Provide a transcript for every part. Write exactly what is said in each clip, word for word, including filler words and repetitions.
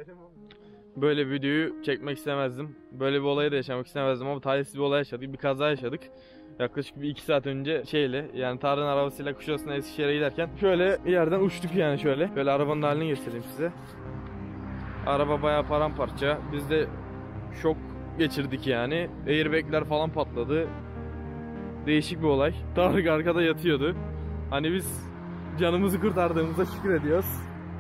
Böyle bir videoyu çekmek istemezdim. Böyle bir olayı da yaşamak istemezdim ama talihsiz bir olay yaşadık. Bir kaza yaşadık. Yaklaşık bir iki saat önce şeyle, yani Tarık'ın arabasıyla Kuşadası'na, Eskişehir'e giderken şöyle yerden uçtuk yani şöyle. Böyle arabanın halini göstereyim size. Araba bayağı paramparça. Biz de şok geçirdik yani. Airbag'ler falan patladı. Değişik bir olay. Tarık arkada yatıyordu. Hani biz canımızı kurtardığımıza şükür ediyoruz.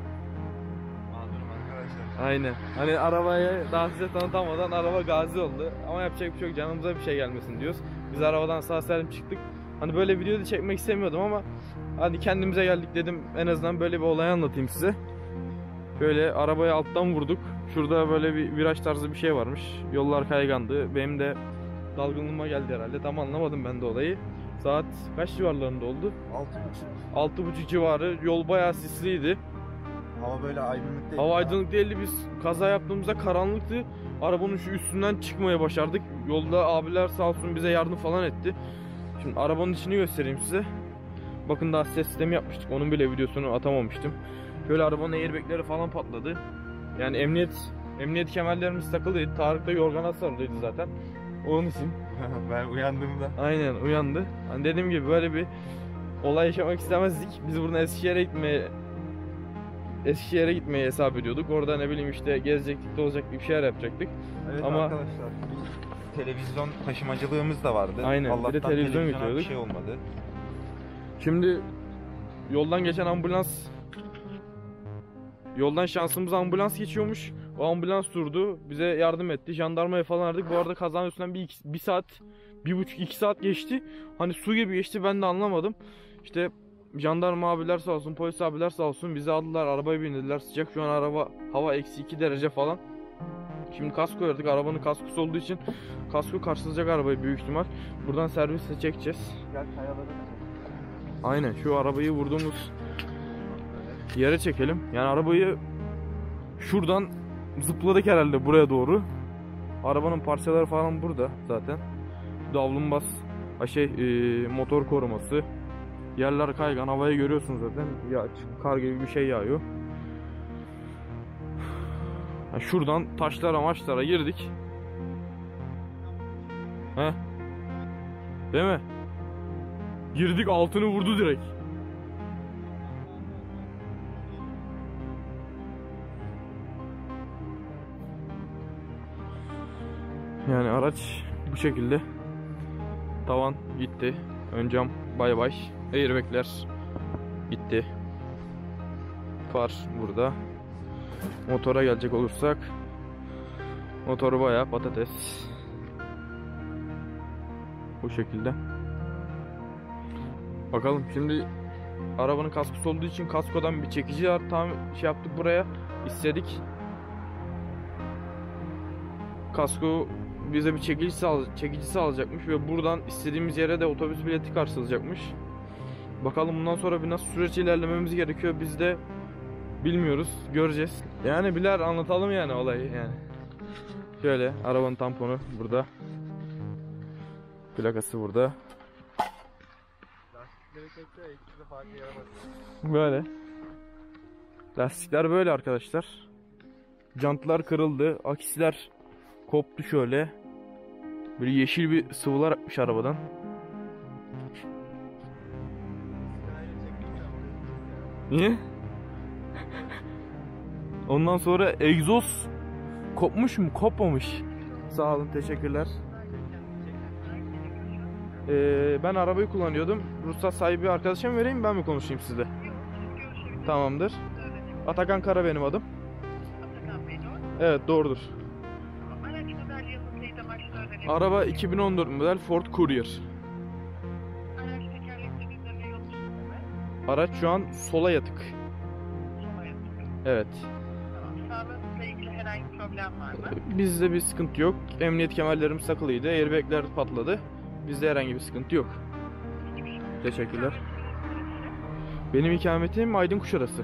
Aynen. Hani arabayı daha size tanıtamadan araba gazi oldu. Ama yapacak bir şey yok. Canımıza bir şey gelmesin diyoruz. Biz arabadan sağ salim çıktık. Hani böyle video da çekmek istemiyordum ama hadi kendimize geldik dedim. En azından böyle bir olayı anlatayım size. Böyle arabayı alttan vurduk. Şurada böyle bir viraj tarzı bir şey varmış. Yollar kaygandı. Benim de dalgınlığıma geldi herhalde. Tam anlamadım ben de olayı. Saat kaç civarlarında oldu? altı buçuk. altı buçuk civarı. Yol bayağı sisliydi. Hava böyle aydınlık değil. Hava aydınlık değildi. Biz kaza yaptığımızda karanlıktı. Arabanın şu üstünden çıkmaya başardık. Yolda abiler sağ olsun bize yardım falan etti. Şimdi arabanın içini göstereyim size. Bakın daha ses sistemi yapmıştık. Onun bile videosunu atamamıştım. Şöyle arabanın airbagleri falan patladı. Yani emniyet emniyet kemerlerimiz takılıydı. Tarık da yorgana sarılıydı zaten. Onun için. Ben uyandığımda. Aynen uyandı. Hani dediğim gibi böyle bir olay yaşamak istemezdik. Biz buradan Eskişehir'e gitmeye Eskişehir'e gitmeyi hesap ediyorduk. Orada ne bileyim işte gezecektik, tozacaktık, bir şeyler yapacaktık. Evet ama arkadaşlar, televizyon taşımacılığımız da vardı. Aynen. Allah'tan bir de televizyon götürüyorduk. Bir şey olmadı. Şimdi yoldan geçen ambulans Yoldan şansımız ambulans geçiyormuş. O ambulans durdu. Bize yardım etti. Jandarmaya falan aradık. Bu arada kazanın üstünden bir, iki, bir saat, bir buçuk, iki saat geçti. Hani su gibi geçti, ben de anlamadım. İşte jandarma abiler sağ olsun, polis abiler sağ olsun bizi aldılar, arabaya bindirdiler. Sıcak şu an araba, hava eksi iki derece falan. Şimdi kasko verdik, arabanın kaskosu olduğu için kasko karşılayacak arabayı büyük ihtimal. Buradan servisle çekeceğiz. Gel kayaları. Aynen, şu arabayı vurduğumuz yere çekelim. Yani arabayı şuradan zıpladık herhalde buraya doğru. Arabanın parçaları falan burada zaten. Davlumbaz, şey e, motor koruması. Yerler kaygan, havayı görüyorsunuz zaten. Ya kar gibi bir şey yağıyor. Yani şuradan taşlara maçlara girdik. He? Değil mi? Girdik, altını vurdu direkt. Yani araç bu şekilde. Tavan gitti. Ön cam bay bay. Airbag'ler gitti. Far burada. Motora gelecek olursak, motoru bayağı patates. Bu şekilde. Bakalım şimdi arabanın kaskosu olduğu için kaskodan bir çekici var. Tam şey yaptık, buraya istedik. Kasko bize bir çekicisi, al çekicisi alacakmış ve buradan istediğimiz yere de otobüs bileti karşılayacakmış. Bakalım bundan sonra bir nasıl süreç ilerlememiz gerekiyor, biz de bilmiyoruz, göreceğiz. Yani birer anlatalım yani olayı yani. Şöyle arabanın tamponu burada. Plakası burada. Böyle. Lastikler böyle arkadaşlar. Jantlar kırıldı, akisler koptu şöyle. Böyle yeşil bir sıvılar akmış arabadan. Niye? Ondan sonra egzoz kopmuş mu? Kopmamış. Sağ olun, teşekkürler. Ee, ben arabayı kullanıyordum. Ruhsat sahibi arkadaşa vereyim, ben mi konuşayım sizle? Tamamdır. Atakan Kara benim adım. Evet, doğrudur. Araba iki bin on dört model Ford Courier. Araç şu an sola yatık. Evet. Sağlığınızla ilgili herhangi bir problem var mı? Bizde bir sıkıntı yok. Emniyet kemerlerimiz takılıydı. Airbag'ler patladı. Bizde herhangi bir sıkıntı yok. Teşekkürler. Benim ikametim Aydın Kuşadası.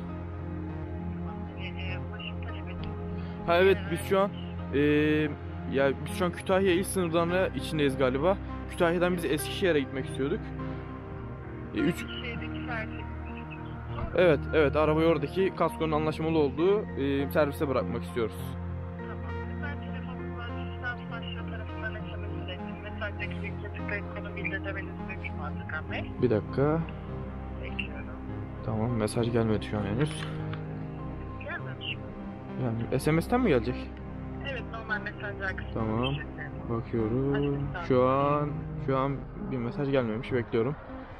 Ha evet, biz şu an ee, ya biz şu an Kütahya il sınırlarına içindeyiz galiba. Kütahya'dan biz Eskişehir'e gitmek istiyorduk. E, üç... Evet, evet. Arabayı oradaki kaskonun anlaşmalı olduğu e, servise bırakmak istiyoruz. Tamam. Ben telefonumdan sistem başlığı tarafından S M S ilettim. Mesajdaki linke tıklayıp konu bildirmenizi mümkün mü Atakan Bey? Bir dakika. Bekliyorum. Tamam, mesaj gelmedi şu an henüz. Gelmemiş mi? Yani S M S'ten mi gelecek? Evet, normal mesajlar kısmı. Tamam. Bakıyorum. Şu an şu an bir mesaj gelmemiş. Bekliyorum.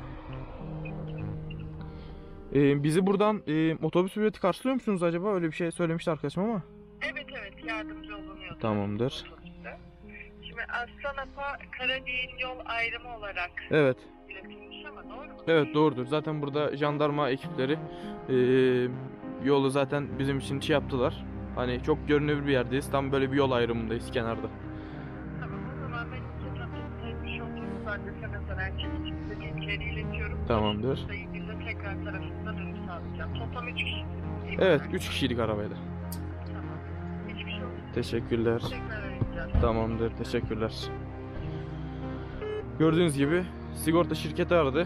Ee, bizi buradan e, otobüs ücreti karşılıyor musunuz acaba? Öyle bir şey söylemişti arkadaşım ama. Evet evet, yardımcı olunuyor. Tamamdır. Şimdi Aslanapa Karadeniz yol ayrımı olarak Evet. iletilmiş ama doğru mu? Evet, doğrudur. Zaten burada jandarma ekipleri e, yolu zaten bizim için şey yaptılar. Hani çok görünür bir yerdeyiz. Tam böyle bir yol ayrımındayız kenarda. Tamam, o zaman ben iki tatlısı olduğunuz halde sana herkes için de linkleri iletiyorum. Tamamdır. Burada ilgili tekrar tarafında dönüş sağlayacağım. Toplam üç kişi. Evet, üç kişiydik arabayla. Tamam. Hiçbir şey oldu. Teşekkürler. Tekrar arayacağım. Tamamdır, teşekkürler. Gördüğünüz gibi sigorta şirketi aradı.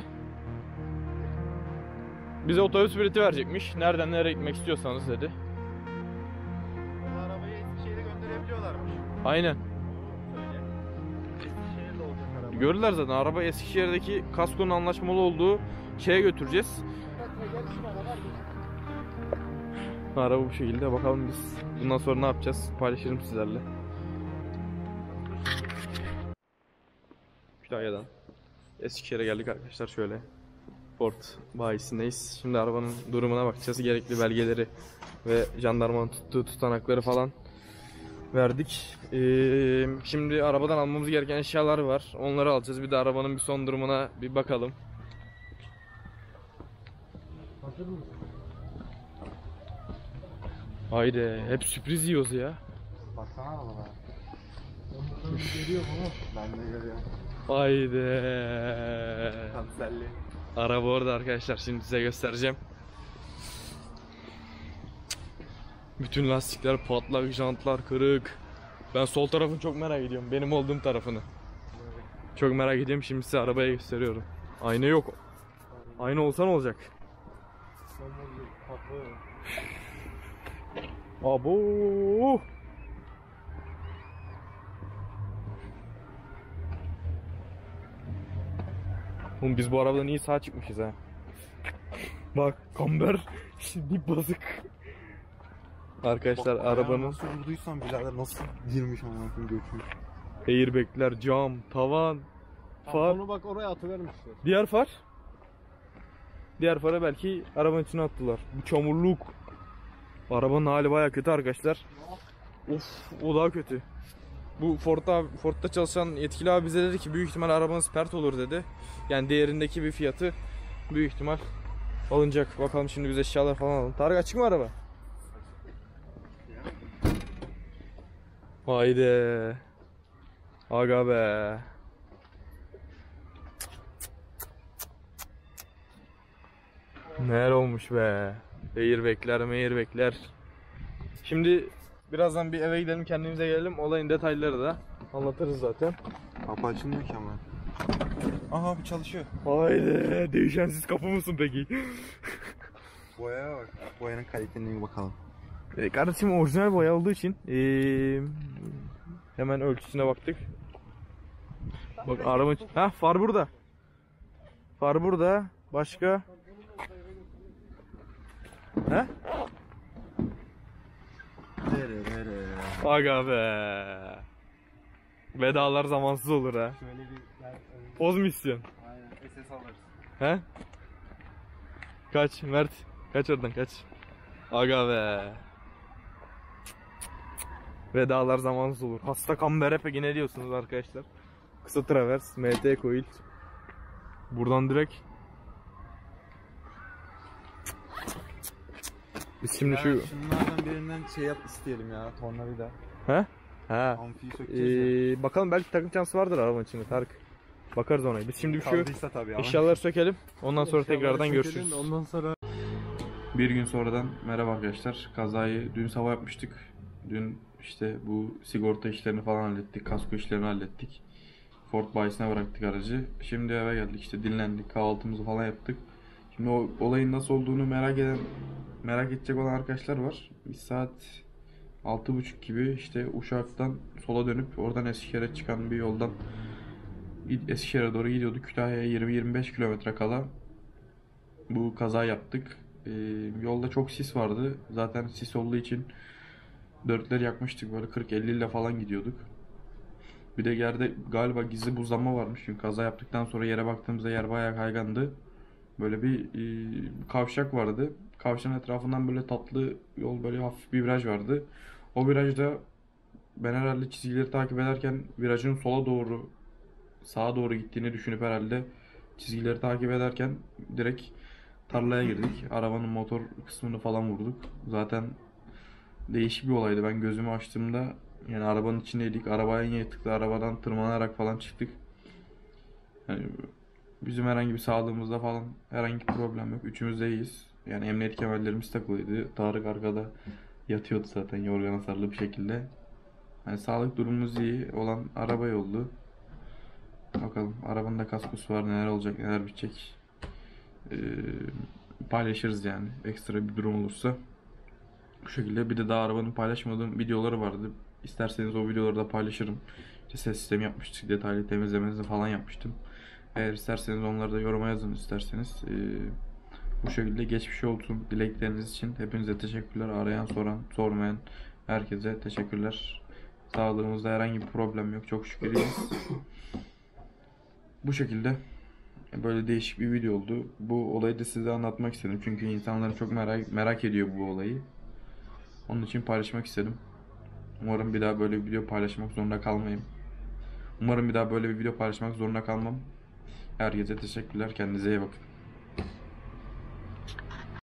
Bize otobüs bileti verecekmiş. Nereden nereye gitmek istiyorsanız dedi. Bu arabayı Eskişehir'e gönderebiliyorlarmış. Aynen. Söyle. Eskişehir'de olacak araba. Gördüler zaten. Araba Eskişehir'deki kaskonun anlaşmalı olduğu şeye götüreceğiz. Araba bu şekilde. Bakalım biz bundan sonra ne yapacağız? Paylaşırım sizlerle. Kütahya'dan Eskişehir'e geldik arkadaşlar, şöyle Ford bayisindeyiz. Şimdi arabanın durumuna bakacağız. Gerekli belgeleri ve jandarmanın tuttuğu tutanakları falan verdik. Ee, şimdi arabadan almamız gereken eşyalar var. Onları alacağız. Bir de arabanın bir son durumuna bir bakalım. Haydi, hep sürpriz yiyoruz ya. Baksana arabalara. Görüyor mu? Ben de görüyorum. Haydi. Kanserli. Araba orada arkadaşlar. Şimdi size göstereceğim. Bütün lastikler patlak, jantlar kırık. Ben sol tarafını çok merak ediyorum. Benim olduğum tarafını. Çok merak ediyorum. Şimdi size arabaya gösteriyorum. Ayna yok. Ayna olsa ne olacak? Abo. Oğlum biz bu arabadan iyi sağ çıkmışız ha. Bak kamber şimdi basık. Arkadaşlar Bak, arabanın nasıl vurduysan birader, nasıl girmiş anlatım göçmüş. airbag'ler, cam, tavan, far. Onu bak oraya atıvermişler. Diğer far. Diğer fara belki arabanın içine attılar. Bu çamurluk. Arabanın hali baya kötü arkadaşlar. Of, o daha kötü. Bu Ford'da, Ford'da çalışan yetkili abi bize dedi ki büyük ihtimal arabanız pert olur dedi. Yani değerindeki bir fiyatı büyük ihtimal alınacak. Bakalım şimdi biz eşyalar falan alalım. Tarık, açık mı araba? Haydi. Aga be. Neler olmuş be. Airbag'ler, airbag'ler. Şimdi birazdan bir eve gidelim, kendimize gelelim. Olayın detayları da anlatırız zaten. Kapı açılmıyor ki ama. Aha, bir çalışıyor. Haydi. Değişensiz kapı mısın peki? Boyaya bak. Boyanın kalitesine bakalım. E, kardeşim orijinal boya olduğu için ee, hemen ölçüsüne baktık. Bak araba. Ha, far burada. Far burada. Başka? He? Nere nere. Aga be. Vedalar zamansız olur ha. Şöyle bir ben Poz misyon. aynen S S alırız. He? Kaç Mert. Kaç oradan kaç. Aga be. Vedalar zamansız olur. Hasta kambere peki ne diyorsunuz arkadaşlar? Kısa travers, M T coil. Buradan direkt. Biz şimdi şu... Şunlardan birinden şey yap isteyelim ya, tornavida. He? Ha. Amfiyi sökeceğiz ya. Ee, bakalım belki takım çantası vardır arabanın içinde Tarık. Bakarız ona. Biz şimdi şu Kaldıysa tabii ama. eşyaları sökelim. Ondan sonra tekrardan görüşürüz. Ondan sonra Bir gün sonradan merhaba arkadaşlar. Kazayı dün sabah yapmıştık. Dün işte bu sigorta işlerini falan hallettik. Kasko işlerini hallettik. Ford bayisine bıraktık aracı. Şimdi eve geldik, işte dinlendik. Kahvaltımızı falan yaptık. Şimdi o olayın nasıl olduğunu merak eden, merak edecek olan arkadaşlar var. Bir saat altı buçuk gibi işte Uşak'tan sola dönüp oradan Eskişehir'e çıkan bir yoldan Eskişehir'e doğru gidiyorduk. Kütahya'ya yirmi yirmi beş kilometre kala bu kaza yaptık. Ee, yolda çok sis vardı. Zaten sis olduğu için dörtleri yakmıştık. Böyle kırk elli ile falan gidiyorduk. Bir de yerde galiba gizli buzlanma varmış. Çünkü kaza yaptıktan sonra yere baktığımızda yer bayağı kaygandı. Böyle bir e, kavşak vardı. Kavşağın etrafından böyle tatlı yol, böyle hafif bir viraj vardı. O virajda ben herhalde çizgileri takip ederken virajın sola doğru, sağa doğru gittiğini düşünüp herhalde çizgileri takip ederken direkt tarlaya girdik. Arabanın motor kısmını falan vurduk. Zaten değişik bir olaydı. Ben gözümü açtığımda yani arabanın içindeydik. Arabaya yettik de arabadan tırmanarak falan çıktık. Yani bizim herhangi bir sağlığımızda falan herhangi bir problem yok. Üçümüz de iyiyiz. Yani emniyet kemerlerimiz takılıydı. Tarık arkada yatıyordu zaten yorgana sarılı bir şekilde. Yani sağlık durumumuz iyi olan araba yoldu. Bakalım arabanın da kaskosu var, neler olacak, neler bitecek. Ee, paylaşırız yani ekstra bir durum olursa. Bu şekilde. Bir de daha arabanın paylaşmadığım videoları vardı. İsterseniz o videoları da paylaşırım. İşte ses sistemi yapmıştık, detaylı temizlemenizi falan yapmıştım. Eğer isterseniz onları da yoruma yazın isterseniz. Ee, bu şekilde geçmiş olsun dilekleriniz için hepinize teşekkürler. Arayan, soran, sormayan herkese teşekkürler. Sağlığımızda herhangi bir problem yok. Çok şükür iyiyiz. Bu şekilde böyle değişik bir video oldu. Bu olayı da size anlatmak istedim. Çünkü insanlar çok merak, merak ediyor bu olayı. Onun için paylaşmak istedim. Umarım bir daha böyle bir video paylaşmak zorunda kalmayayım. Umarım bir daha böyle bir video paylaşmak zorunda kalmam. Herkese teşekkürler. Kendinize iyi bakın.